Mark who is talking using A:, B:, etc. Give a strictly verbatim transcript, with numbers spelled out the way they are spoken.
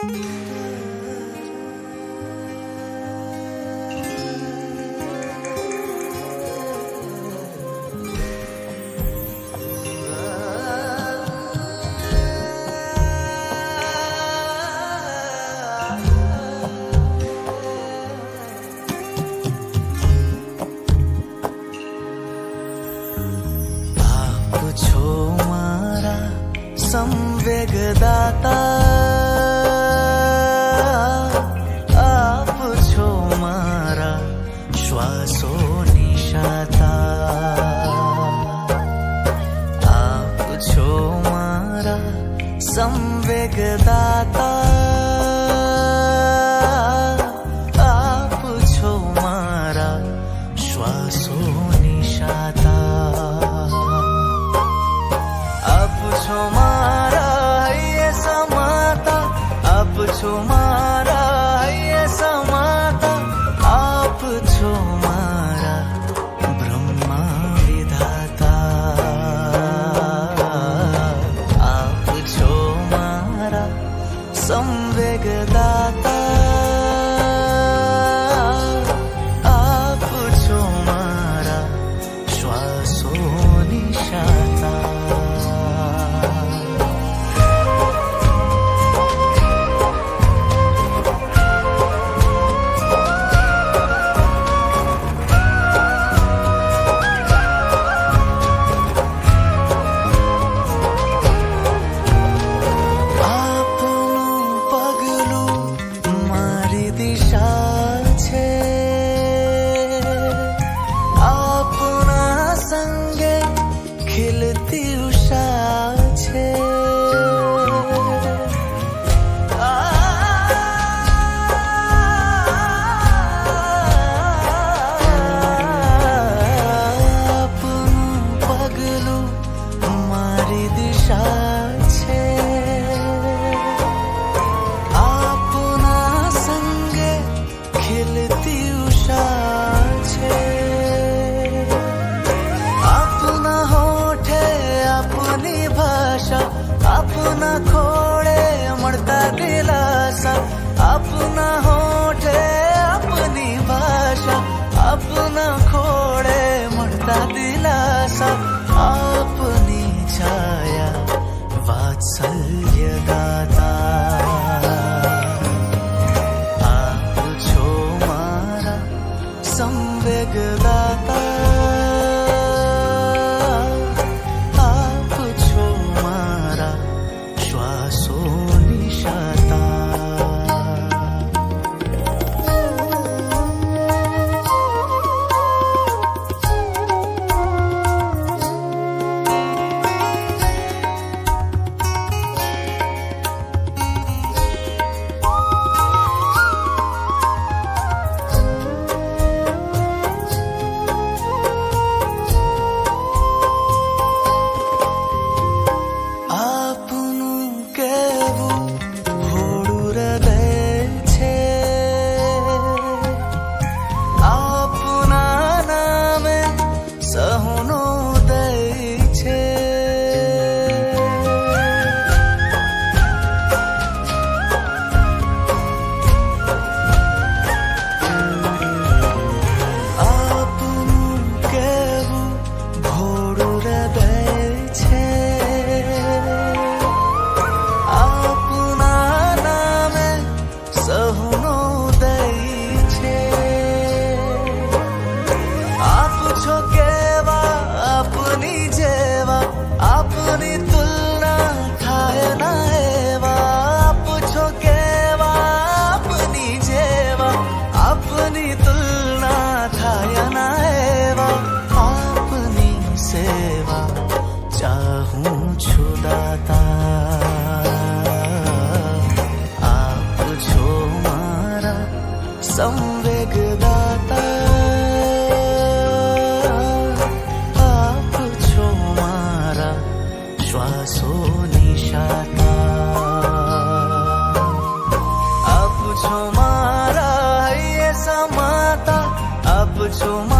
A: संवेगदाता आप छो मारा श्वासो निशाता आप छो मारा संवेगदाता आप छो मारा श्वासो निशाता आप छो मारा ये समाता आप छो मारा ये समाता आप छो मारा ब्रह्मा विधाता आप छो मारा संवेगदाता आप छो मारा श्वासो निशाता खिलती उषा छे आपनु पगलू मारी दिशा छे आपना संगे खिलती उषा छे आपना अपनी भाषा अपना खोड़े मरता दिलासा अपना होठे अपनी भाषा अपना खोड़े मरता दिलासा अपनी छाया वात्सल्य दाता आप छो मारा संवेगदाता छुदाता आप छो मारा संवेगदाता आप छो मारा श्वासो निशाता आप छो मारा ये समाता आप छो